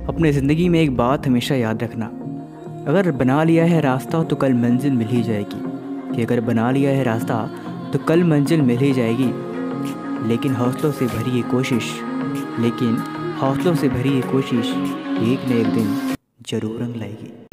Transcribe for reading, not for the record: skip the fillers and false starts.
अपने ज़िंदगी में एक बात हमेशा याद रखना, अगर बना लिया है रास्ता तो कल मंजिल मिल ही जाएगी। कि अगर बना लिया है रास्ता तो कल मंजिल मिल ही जाएगी। लेकिन हौसलों से भरी ये कोशिश लेकिन हौसलों से भरी ये कोशिश एक न एक दिन ज़रूर रंग लाएगी।